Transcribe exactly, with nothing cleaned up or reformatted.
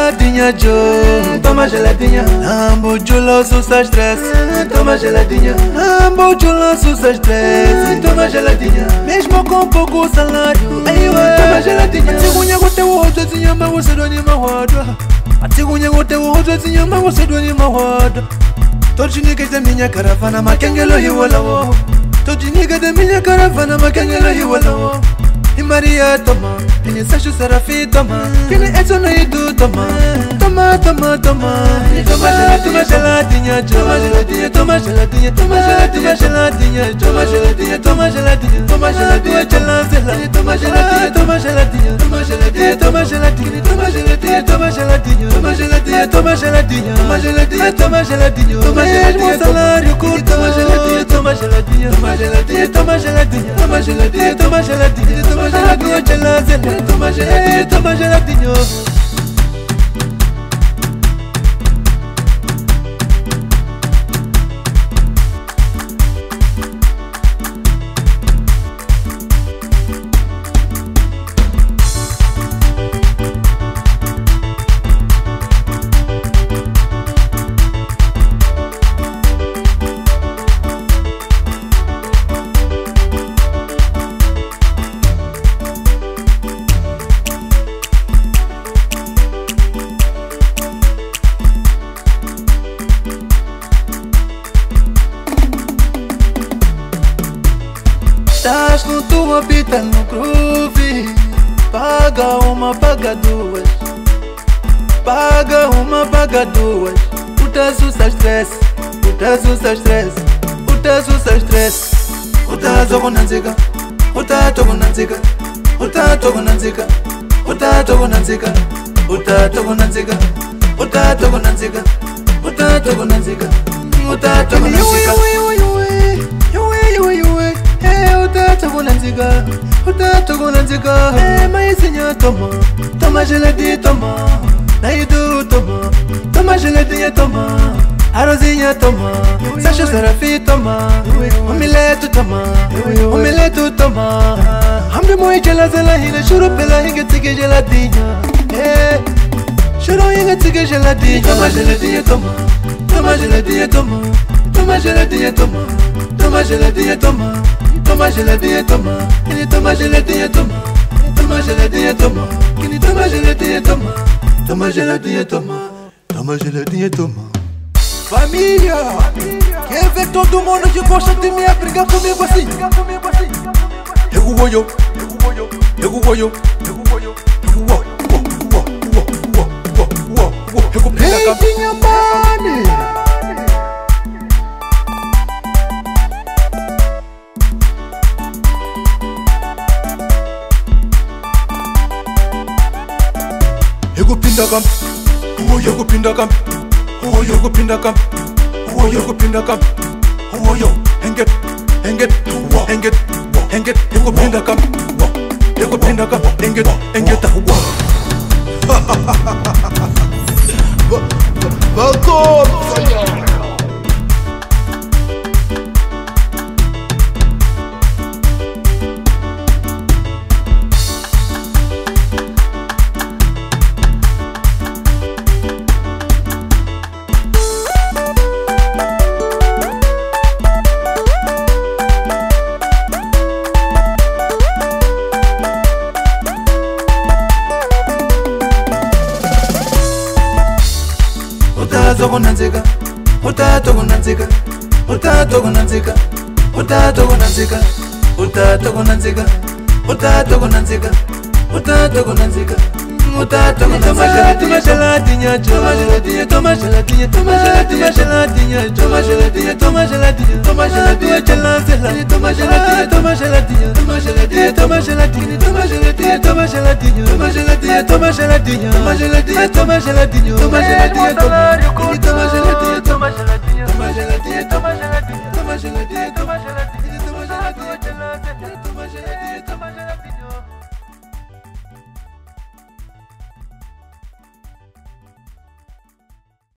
geladinha, Joe. Toma geladinha. Ambo Jula, sussa stress. Toma geladinha. Ambo Jula, sussa stress. Toma geladinha. Mesmo com pouco salário. Aí ué. Toma geladinha. Atigunya gote wote zinyama wose doni mahwada. Atigunya gote wote zinyama wose doni mahwada. Tojiniga de minha caravana makengelo hiwala wo. Tojiniga de minha caravana makengelo hiwala wo. E Maria toma, ele Sancho Serafi toma, ele é só noido toma, toma, toma, toma, toma geladinha, geladinha, toma geladinha, toma geladinha, toma geladinha, geladinha, toma geladinha, toma geladinha, toma geladinha, geladinha, toma geladinha, toma geladinha, toma geladinha, toma geladinha, toma geladinha, toma geladinha, toma geladinha, toma geladinha, toma geladinha, toma geladinha, toma geladinha, salário curto, toma geladinha, toma geladinha, toma geladinha, toma geladinha, toma geladinha, toma geladinha, toma geladinha, geladinha, toma geladinha, toma geladinha. Estás com tua bita no groove. Paga uma, paga duas. Paga uma, paga duas. Puta sussa stress. Puta sussa stress. Puta sussa stress. Puta togo nanzika. Puta togo nanzika. Puta togo nanzika. Puta togo nanzika. Puta togo nanzika. Puta togo nanzika. Puta togo nanzika. Puta togo nanzika. Utata kunanzika, utata kunanzika. Eh, maisinya toma, toma geladinha toma. Naidu toma, toma geladinha toma. Arozinha toma, Sancho Serafi toma. Omelete toma, omelete toma. Hamre moi gelazela hina, churu pela hinga tige geladinha. Eh, churu hinga tige geladinha. Toma geladinha toma, toma geladinha toma. Toma geladinha toma, toma geladinha toma. Toma geladinha, toma, ele toma geladinha, toma, toma geladinha, toma, ele toma geladinha, toma, toma geladinha, toma, toma geladinha, toma. Família, quer ver todo mundo que gosta de mim brigar comigo assim? Eu vou eu, eu vou eu, eu vou eu, eu vou eu, eu vou, vou, vou, vou, vou, vou, vou, eu vou pegar a minha mãe. Yogo pinda kamp, oh yogo pinda kamp, oh yogo pinda kamp, oh yogo pinda kamp, oh yo, henget, henget, henget, henget, yogo pinda kamp, yogo pinda kamp, henget, henget, welcome. Togo nanzika, uta togo nanzika, uta togo nanzika, uta togo nanzika, uta togo nanzika, uta togo nanzika, uta togo nanzika, uta togo nanzika. Toma geladinha, toma geladinha, toma geladinha, toma geladinha, toma geladinha, toma geladinha, toma geladinha, geladinha, toma geladinha, toma geladinha, toma geladinha, toma geladinha, toma geladinha, toma geladinha, toma geladinha, toma geladinha, toma geladinha, toma geladinha, toma geladinha, toma geladinha.